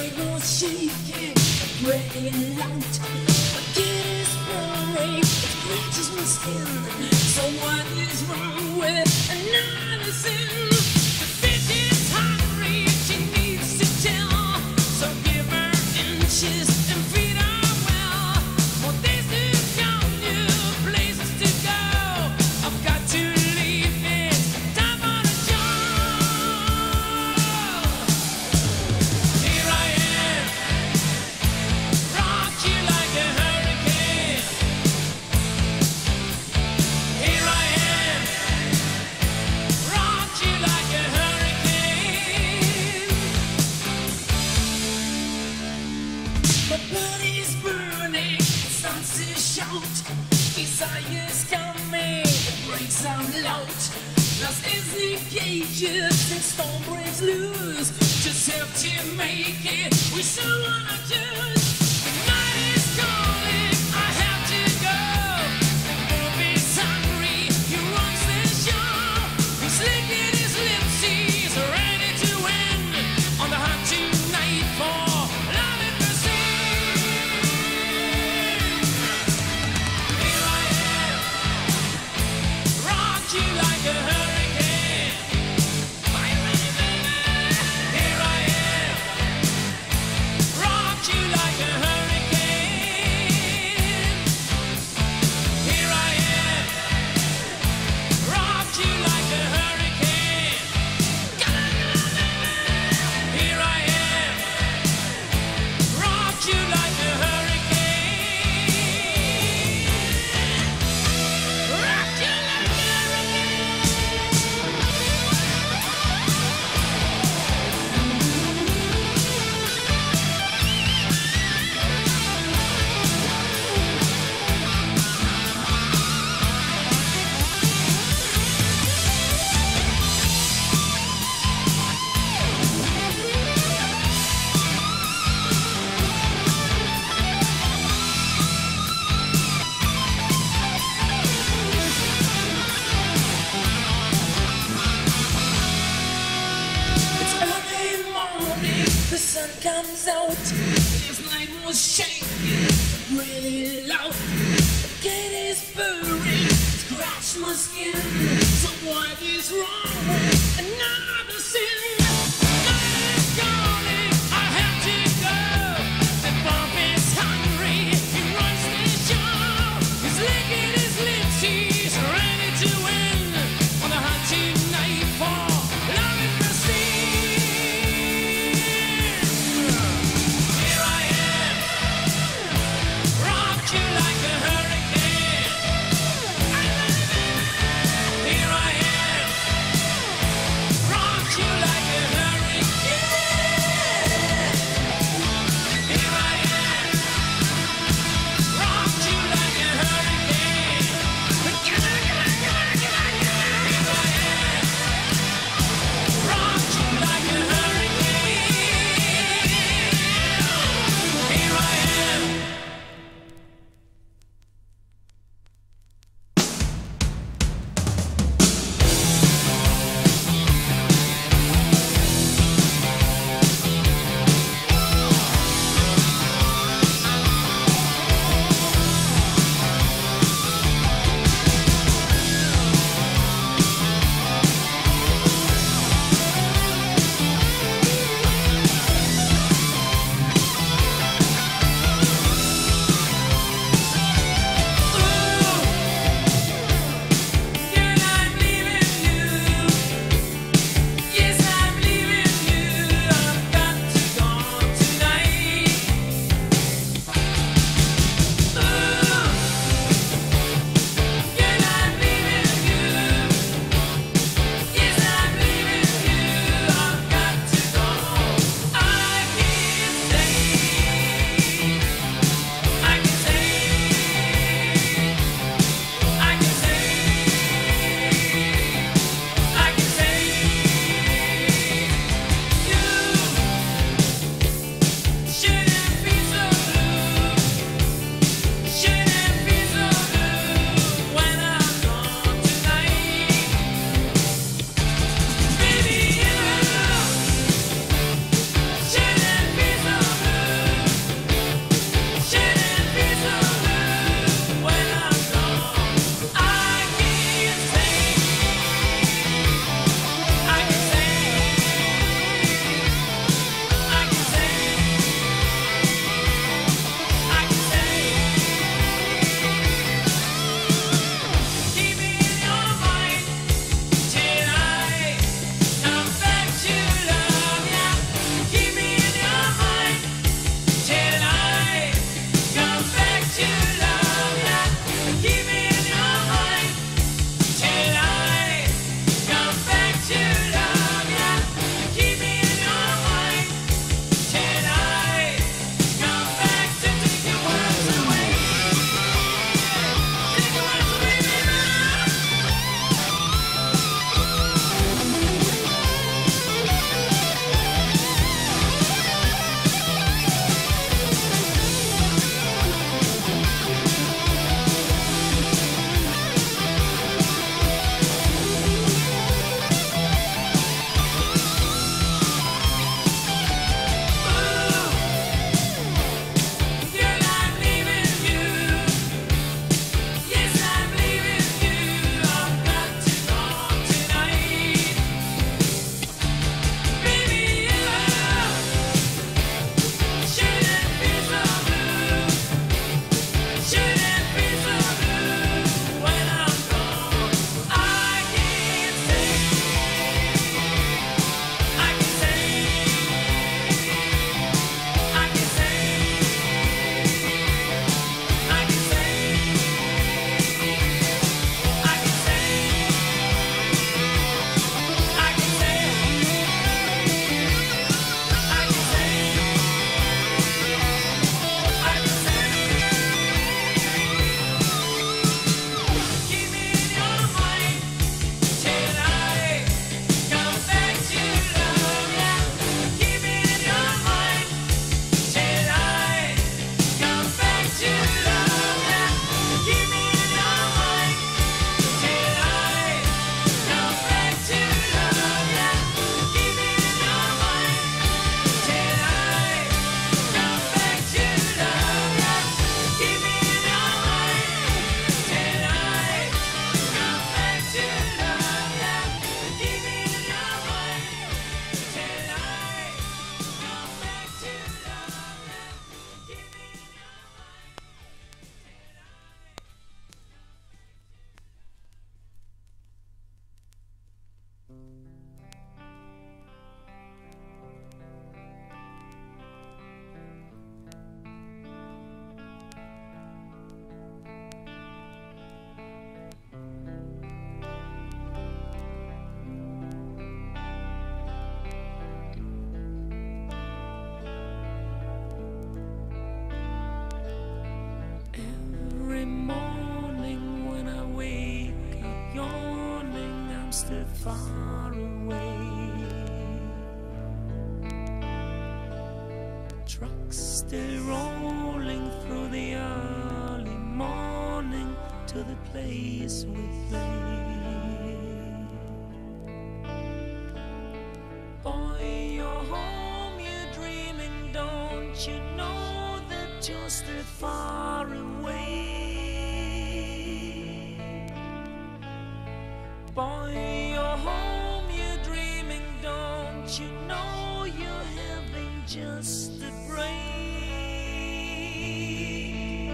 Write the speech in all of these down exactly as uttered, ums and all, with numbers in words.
night was shaking, breaking out. Again is burning, it scratches my skin. So what is wrong with another sin? The bitch is hungry, she needs to tell. So give her inches and feed her well. More days to count, new places to go. I've got to leave it, time for the show. Here I am, rock you like a hurricane. Here I am, rock you like a hurricane. My blood is burning, it starts to shout. Desire's coming, it breaks out loud. Lost is the cages and storm breaks loose. Just have to make it with someone I choose. The night is calling, I have to go. The wolf is hungry, he runs the show. He's licking his lips, he's ready to win. On the hunt tonight for love and mercy. Here I am, rock you like a hurricane. Are you ready, baby? Here I am, rock you like a hurricane. Here I am, rock you like a hurricane. Come on, baby. Here I am, rock you like a hurricane. Rock you like a hurricane. It's early morning, the sun comes out. This night was shaking, really loud. The gate is burning, scratch my skin. So what is wrong with another sin? Night is calling, I have to go. The bomb is hungry, he runs the show. He's licking his lips, he's ready to win. On the hunt tonight for love and mercy. Here I am, rock you like a hurricane. Here I am, far away. Trucks still rolling through the early morning to the place we play. Boy, you're home, you're dreaming, don't you know that you're still far away? Boy, you're home, you're dreaming, don't you know you're having just a break?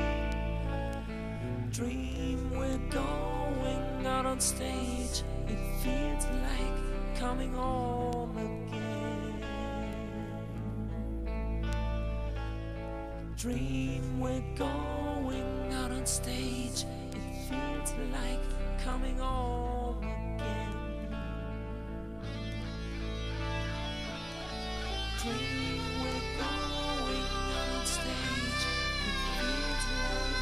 Dream we're going out on stage, it feels like coming home again. Dream we're going out on stage, it feels like coming home again. Dream we're going out on stage, it feels like.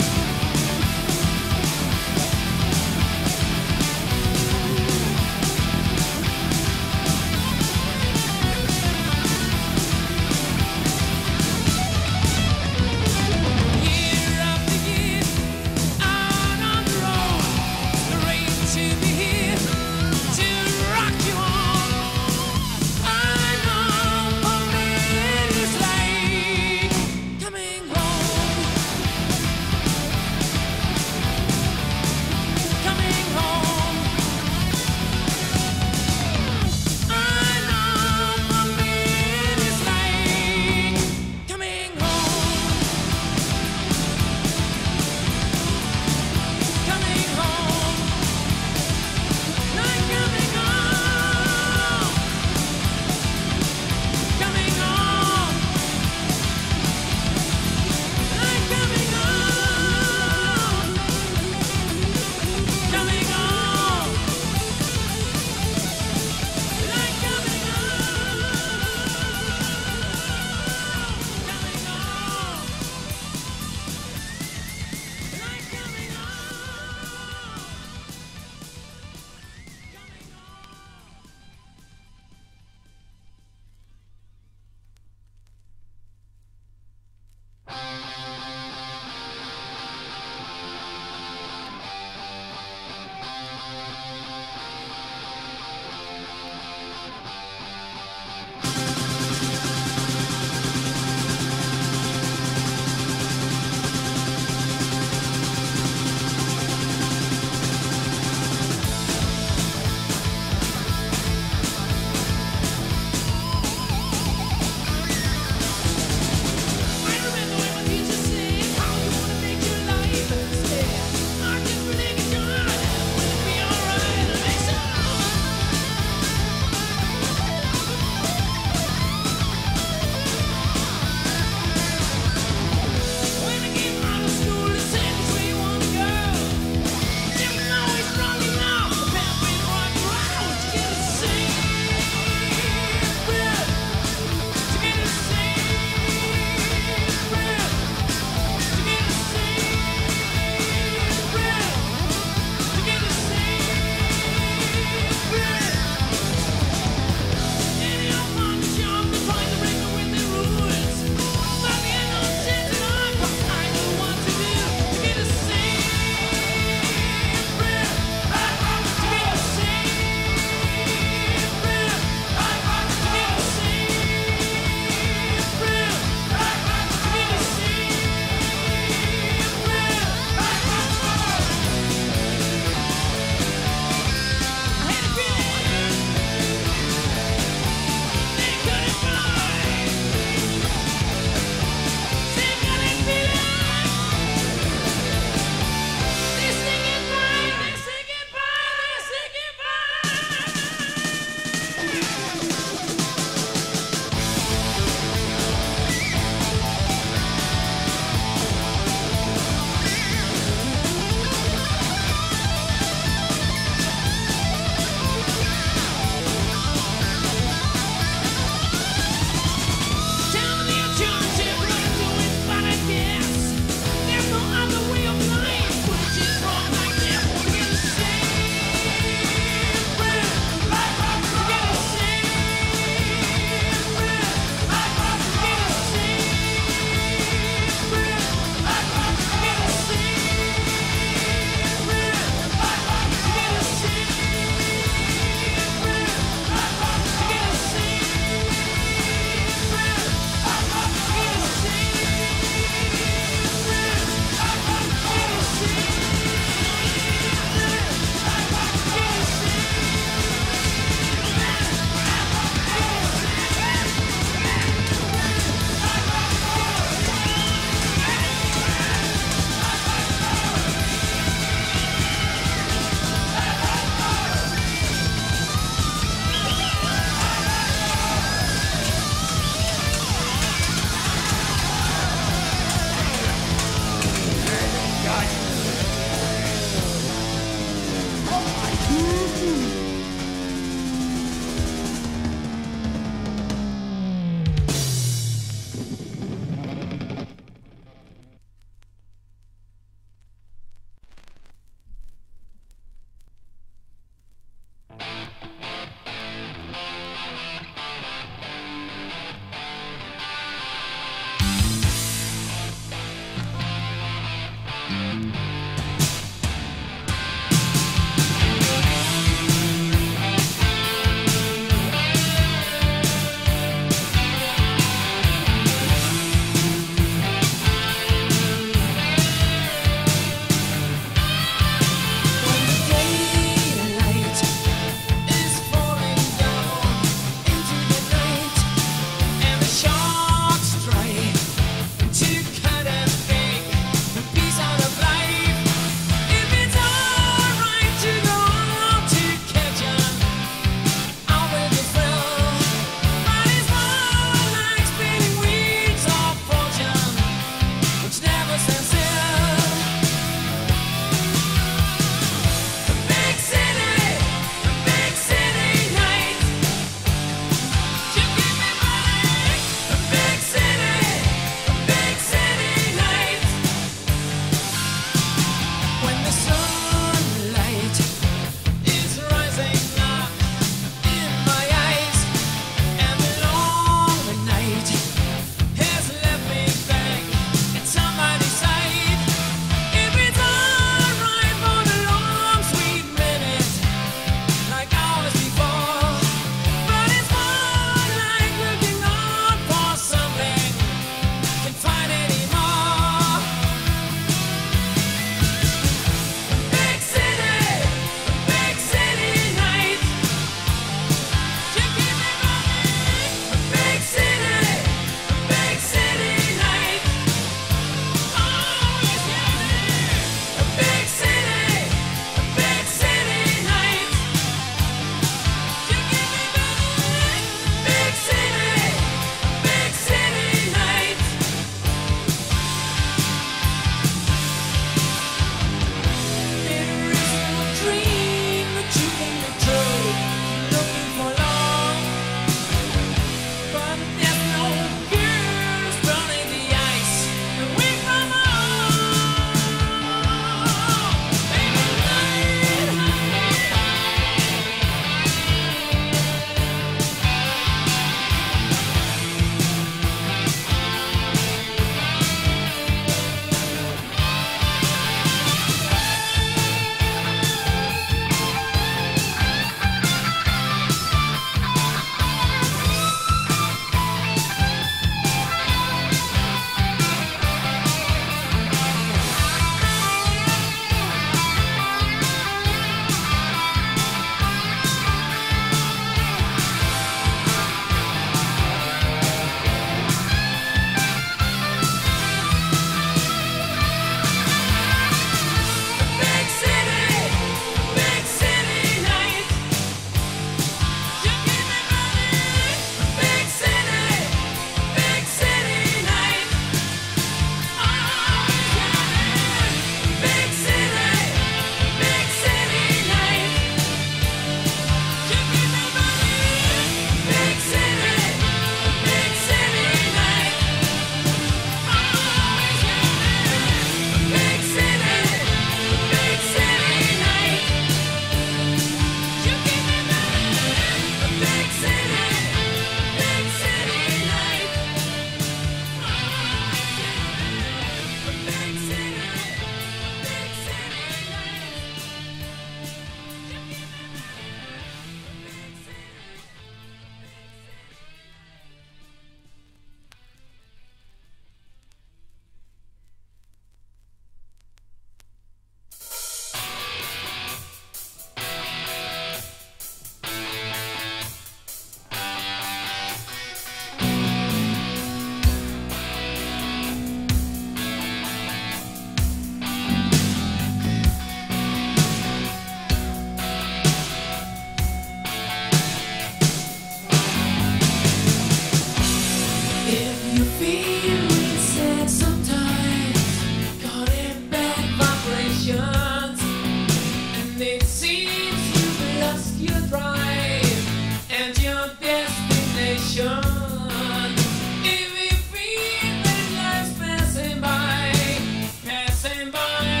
destination. If we feel that life's passing by, passing by,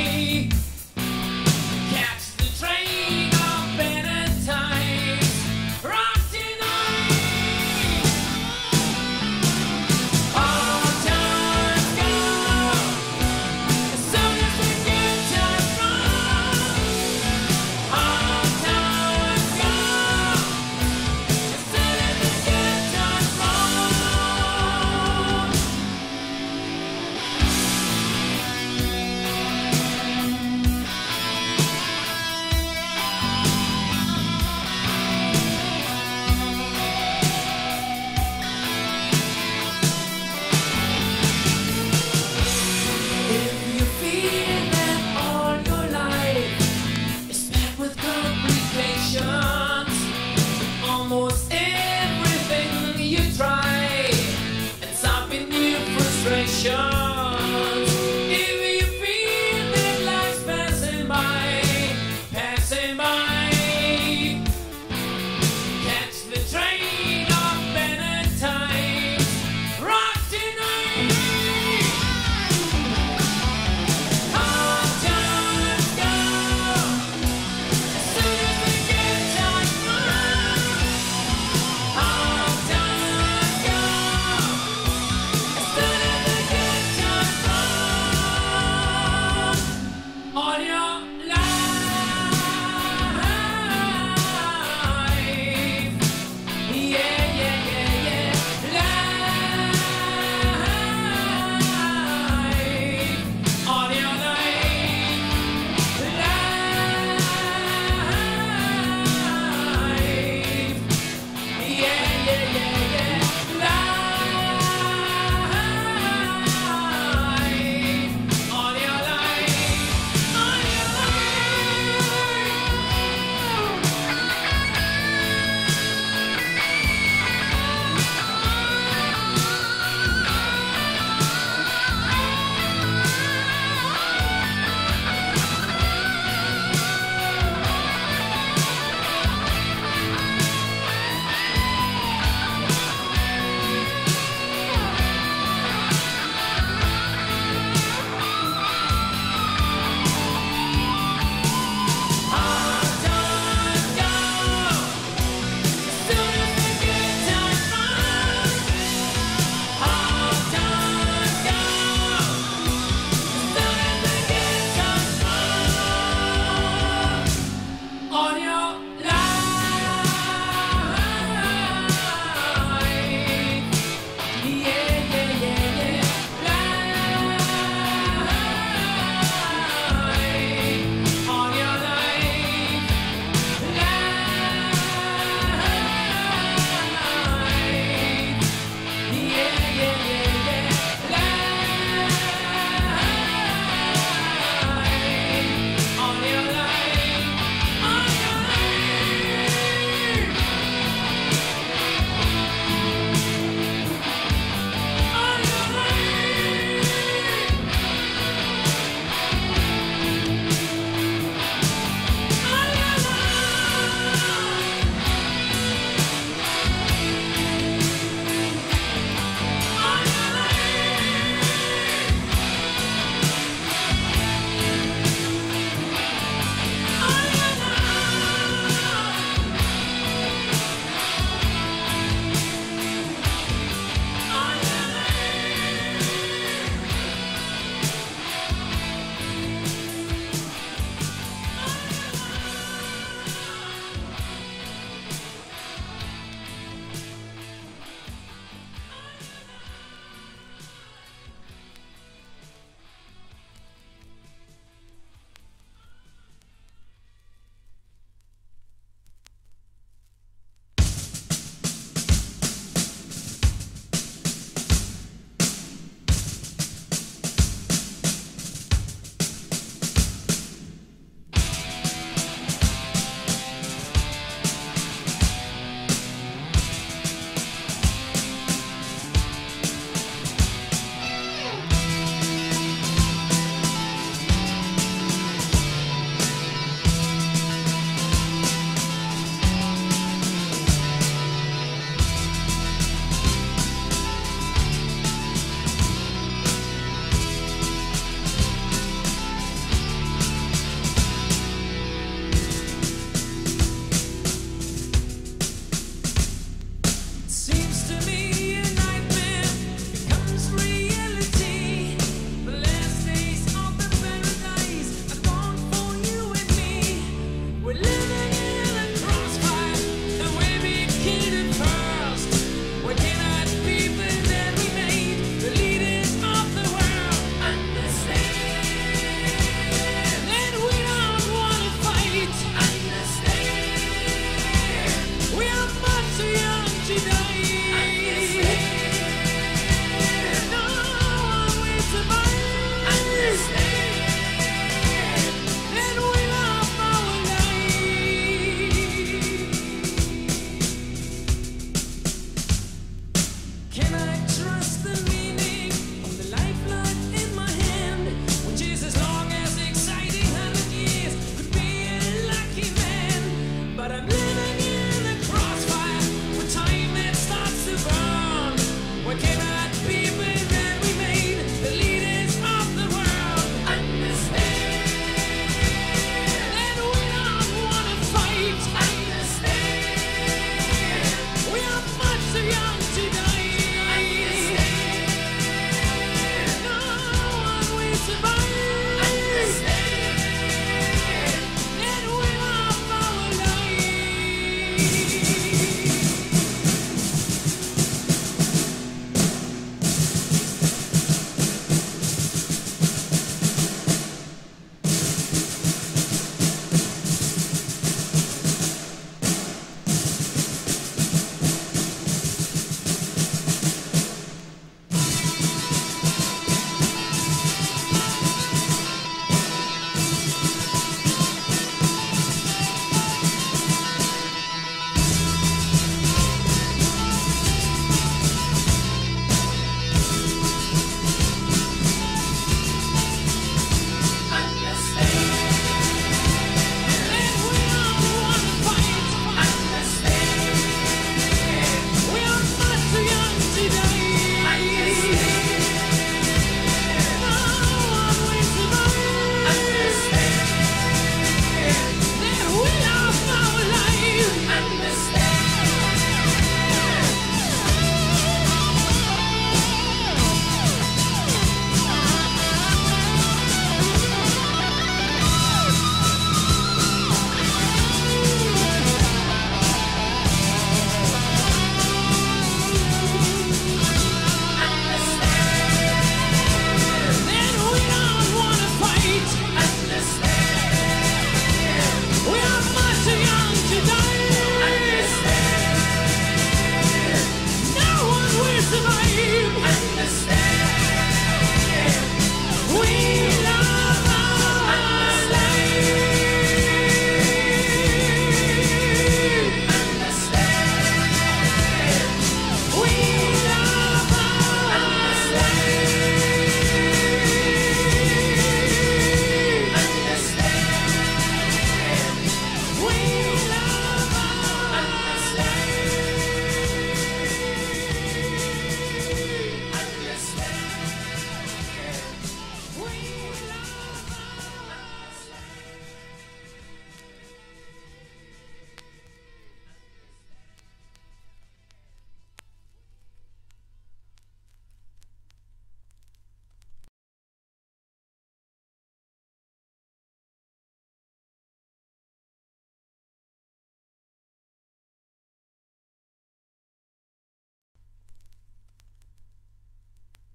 catch the train of better times. Rock tonight. All times go as soon as the good times come. All times go as soon as the good times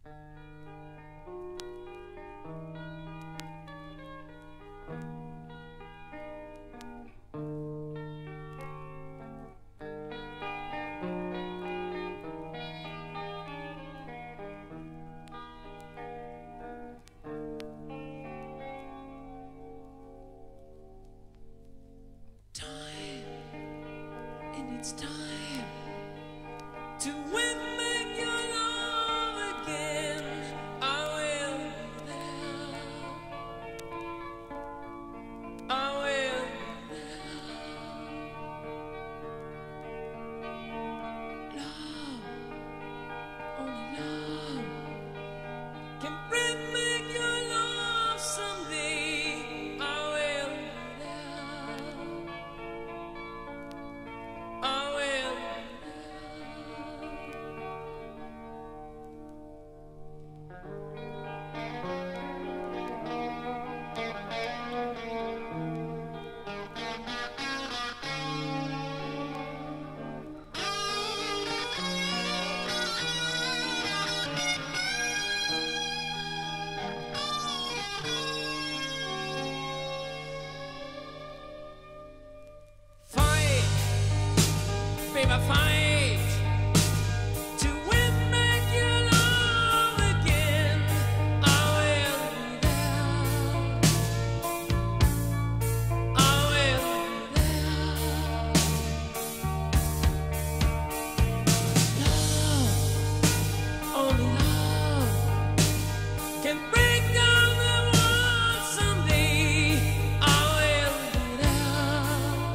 It's time to win back your love again. I will be there. I will be there. Love, only love can bring back your love someday. I will be there. I will. Babe, I fight to win back your love again. I will be there. I will be there. Love, only love can break down the walls someday. I will be there.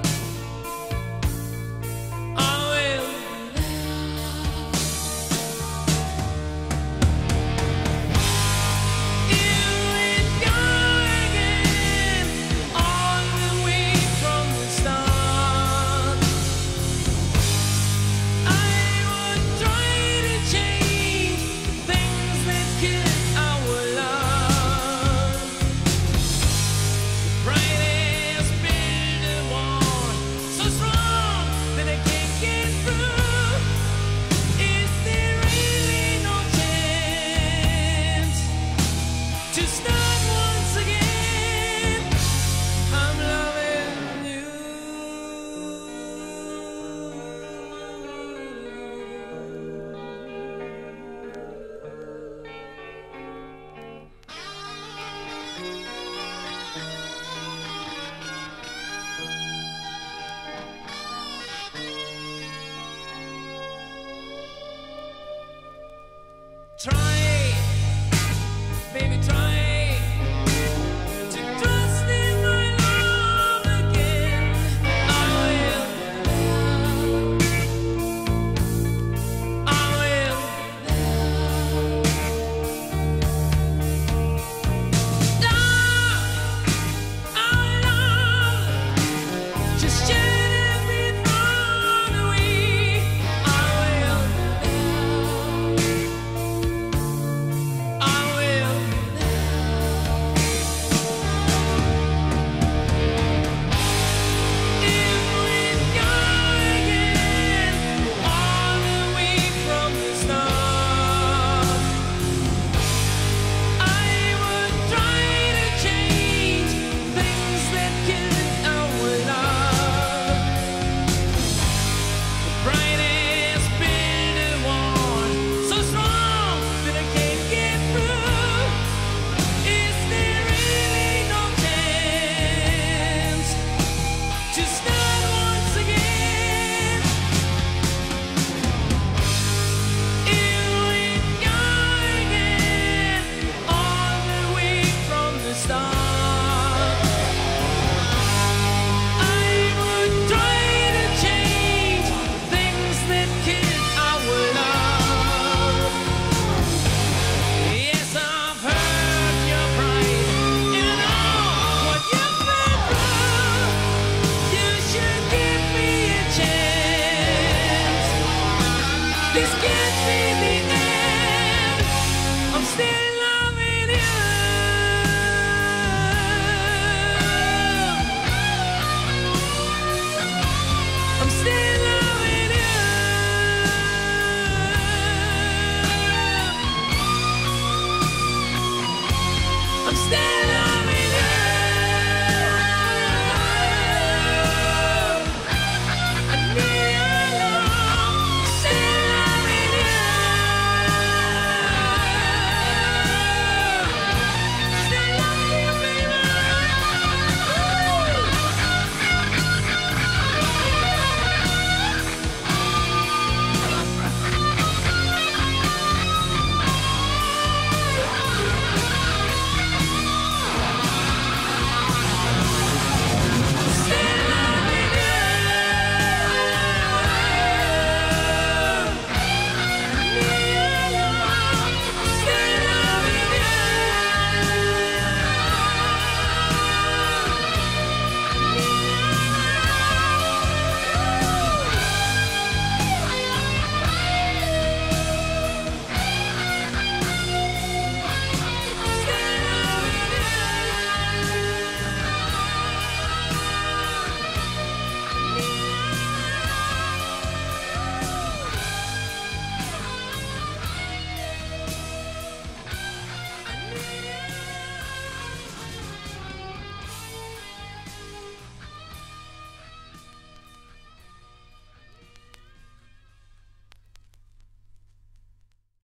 Try, baby, try. This